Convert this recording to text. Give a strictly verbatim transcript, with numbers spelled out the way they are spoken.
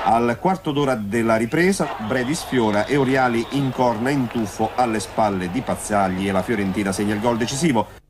Al quarto d'ora della ripresa, Bredi sfiora e Oriali incorna in tuffo alle spalle di Pazzagli e la Fiorentina segna il gol decisivo.